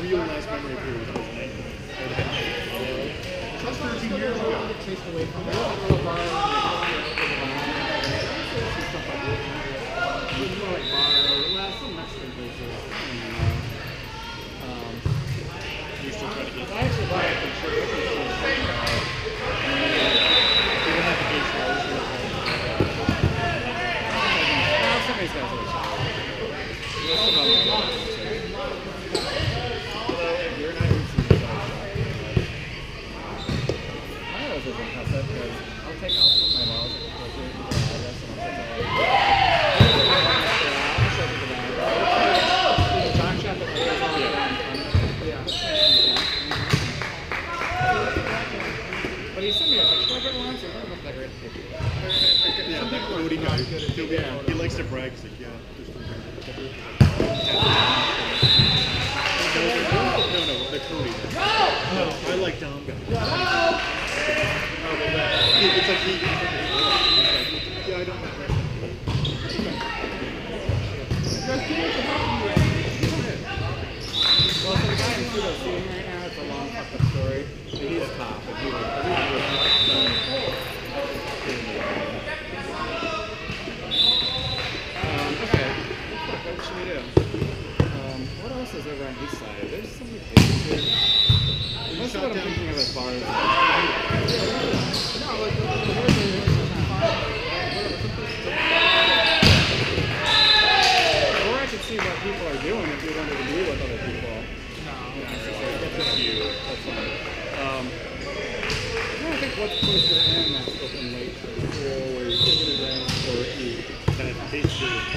real last memory of yours was 9. Just 13 years ago. Chased away from it. Little bar. Stuff like that. It was more like bar. Some Mexican places. You're still trying to get. I actually bought it for sure. Somebody's got to do it. You're not even seeing it. I was just going to pass that because I'll take out my balls and go through the rest of them. But he sent me a picture of it once, and it looked like a great picture. Yeah, that Cody guy. He likes to brag. He's like, yeah. No, the Cody guy. No, I like Dom guy. It's like he. Yeah, I don't know. Well, for the guy in pseudo seeing right now, it's a long fucked up story. But he's top. If he was, okay. What should we do? What else is over on the east side? There's so many places here. Most of what I'm thinking of as bars. Or I could see what people are doing if you wanted to be with other people. No. That's cute. That's fine. I think what's closer to end that's open late for the pool where you can get a drink or eat. That pastry stuff.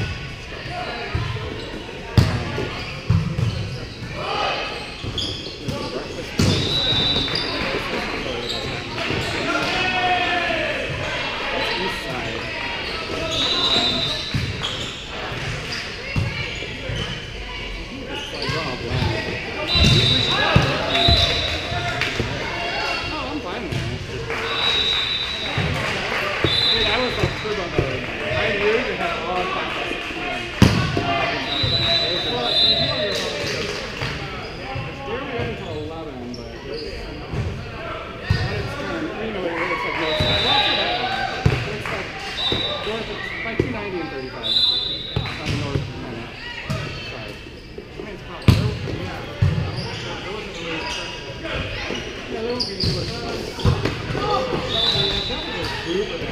Group